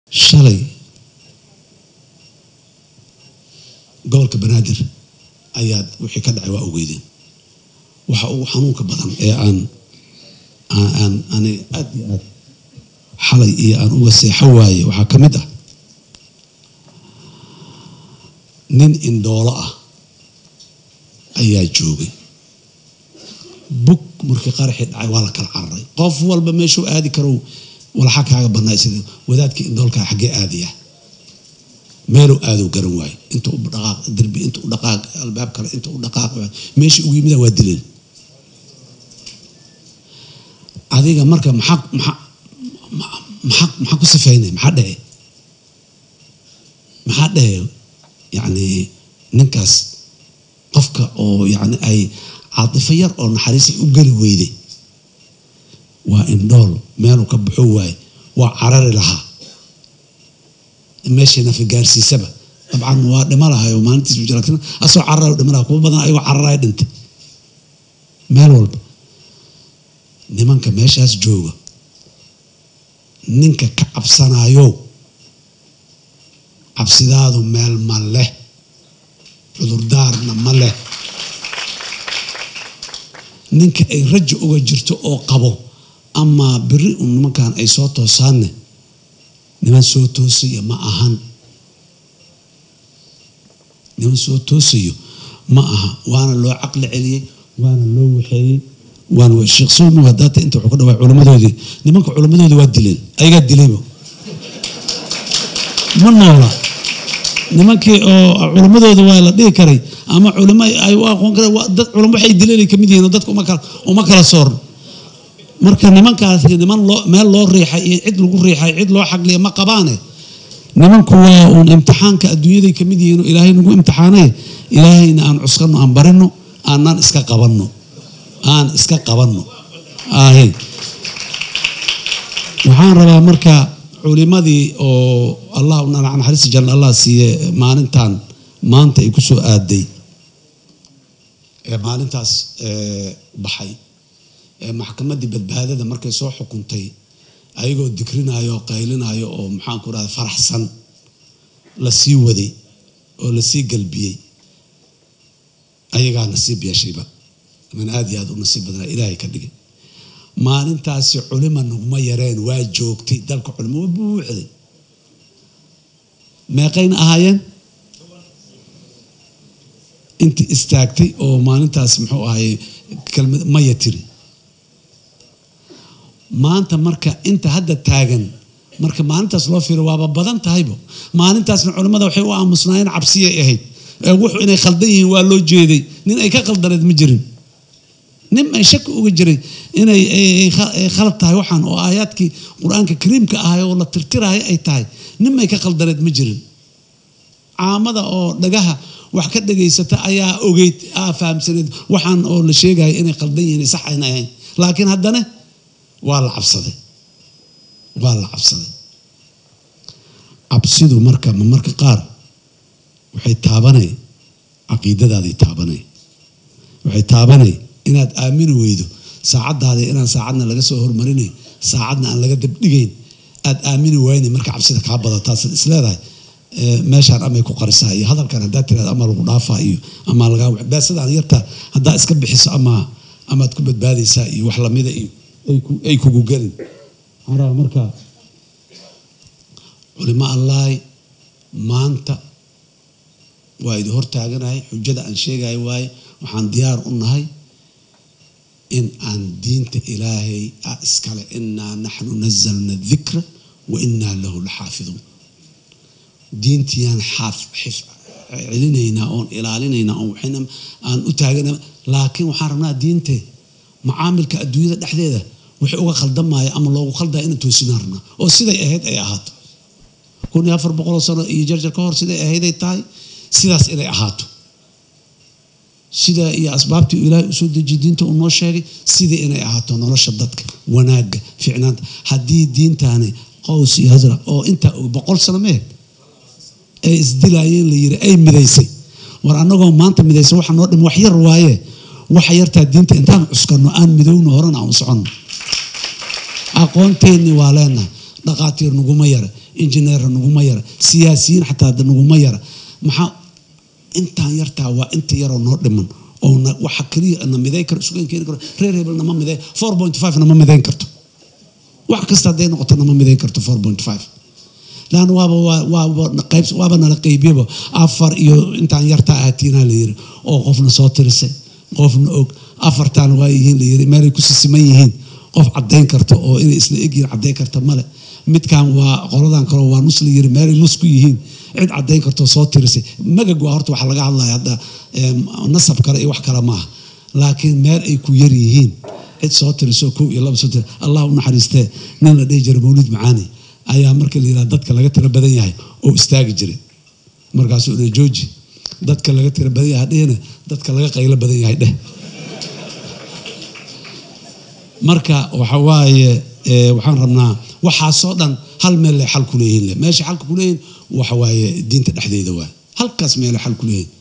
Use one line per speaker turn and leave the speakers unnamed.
shalay gobolka Banaadir ayaad wixii ka dhacay waa ogeydeen waxa uu xanuunka badan ee aan aad xalay iyo aan uga seexo waaye waxa kamid ah nin indhoolo ah ayaa joogay buk markii qaraxi dhacay waa la kala cararay qof walba meeshuu aadi karo walaxa kaaga badnaa sida wadaadkii indhoolka xagee aadiya meelo aadu garan waay inta u dhaqaaq darbi inta u dhaqaaq albaab kale inta u dhaqaaq meeshii ugu yimid waa dilin adiga marka maxaa ku safeynay maxaa dhahay yani ninkaas qofka oo yani ay عاطفة ير أو نحرسي أقل ويدي وإن دول مالو كبحو واي وعرر لها ماشينا في جارسي سبا طبعا ودمرها يوم أنت سجلتنا أصلا عرر ودمرها كوب بدنا أيوة عرر أنت مالو نمان كماش هاس جوجا نينك كعب صنايو عبسدادو مال ماله عذر دارنا ماله ninka ay rajo uga jirto oo qabo ama biri nimankan ay soo toosaane niman soo toosiyo ma ahan niman soo toosiyo ma aha waana loo caqli celiyay waana loo waxeeyay waana sheekh Suumo wadaata inta wuxuu ka dhawaa culamadoodii nimanka culamadoodii waa dileen ayaga dilayba ma noola nimankii oo culamadoodii waa la dhigi karay ama culamo ay u aqoon karaan dad culamo waxay dileen kamid yihiin dadku uma kala soor marka nimankaas niman meel loo riixay cid lagu riixay cid loo xaqliyo ma qabaane nimanku waa un imtixaanka adduunyada kamid yihiin ilaahay nagu imtixaanay ilaahayna aan cusqano aan barino aanan iska qabanno aahay waxaan rabaa marka culimadii oo Allah una xariis janna Allah siiye maalintan maanta ay ku soo aaday maalintaas baxay maxkamadii badbaadada markay soo xukuntay ayagoo dikrinayo qaylinayo oo maxaan ku raad faraxsan la sii waday oo la sii galbiyay ayaga nasiib yeeshayba man aad iyo aad u nasiib badan ilaahay ka dhigay maalintaas culimo nugma yareen waa joogtay dalka culimo buuxday meeqayn ahaayeen انت استاكتي او مالنتاس محو اهي كلمه ما يتري ما انت marka inta hadda taagan marka maalintaas loo fiiro waaba badan tahaybo maalintaas culimada waxay u aamusnaayeen cabsiye ahayd wuxuu inay khaldan yihiin waa loo jeeday nin ay ka qaldareed ma jirin nin ay shak uga jiray inay khalad tahay waxaan oo aayaadkii quraanka kariimka ah oo la tirtiraay ay tahay nin ay ka qaldareed ma jirin caamada oo dhagaha wax ka dhageysata ayaa ogeyd fahamsaneed waxaan oo la sheegay inay qaldan yihiin sax ayna ahayn laakiin haddana waa la cabsaday cabsidu marka qaar waxay taabanay aqeedadaadii waxay taabanay inaad aamini weydo saacadaada inaan saacadna laga soo hormarinay saacadna aan laga dabdhigayn aad aamini weyne marka cabsida ka badataa isleedahay meeshaan amay ku qarisaa iyo hadalkan hadaa tiraad ama lagu dhaafaa iyo ama laga baasadaan yarta hadaa iska bixiso ama aad ku badbaadaysaa iyo wax lamida iyo ay kugu galin ara marka culimo Allah maanta waa idin hortaaganahay xujada aan sheegay waay waxaan diyaar u nahay in aan diinta ilaahay iskale inna nahnu nazzalna dhikra wa inna lahu lahafidun diintiyan علينا أو إلالينا أو حين أن أتاجنا لكن وحرمنا دينته معامل كأدوية الحديدة وحقوق خلدم ما يأمر الله وخلده إن توسينارنا أو سيدا أهد أي أحد كون يفر بقول صار يجرج الكهر سيدا أهد أي تاي سيدا إلى أحد سيدا يا أسبابتي إلى سود الجدين تقول شيء سيدا إلى أحد ونلا شدتك وناج في عناد هدي دين تاني قوسي هزرة أو أنت بقول سلامات أي إزدلاعين لير أي مدرسة ورانو ما أنت مدرسة وح نور وحير رواية وحير تدين تنتان عسكرنا أن مدون هرنا عن صعن أقون تاني والنا دقاتير نجومير injineer nuguma yara siyaasiyiin xataa nuguma yara maxaa intaan yartaa waa inta yaroo noo dhiman oo waxa kaliya ana miday kar isugu keen karo reer hebel nama miday 4.5 nama midayn karto wax kasta haday noqoto nama midayn karto 4.5 laan waaba nala qaybiyaba afar iyo intaan yartaa aatiina la yiri oo qofna soo tirisay qofna og afartaan waa yihiin la yiri meel ku siman yihiin qof cadeyn karto oo inay isla egyihiin cadeyn karto male midkaan waa qoladan kale waa nus la yiri meel nus ku yihiin cid cadeyn karto soo tirisay magag waa horta waxa laga hadlayaa hadda nasab kale iyo wax kale ma laakiin meel ay ku yar yihiin cid soo tiriso koob iyo laba soo tir Allah u naxariistay nin la dhigi jiray Mawlid Macaani ayaa markii la yiraahdo dadka laga tira badan yahay oo istaagi jiray markaas uu jooji dadka laga tira badan yahay dhina dadka laga qaylo badan yahay dheh marka waxa waaye waxaan rabnaa waxa soo dhan hal meel xal ku leeyahay meesha xal ku leeyahay waxa waaye diinta dhexdeeda waa halkaas meel xal ku leeyahay